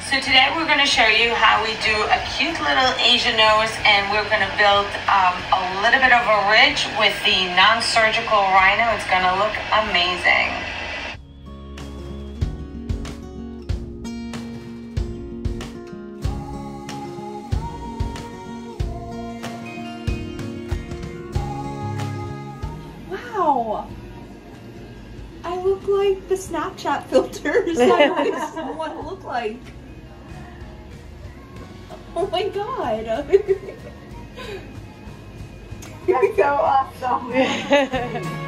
So today we're going to show you how we do a cute little Asian nose, and we're going to build a little bit of a ridge with the non-surgical rhino. It's going to look amazing. Wow! I look like the Snapchat filters I always want to look like. Oh my god! That's so awesome!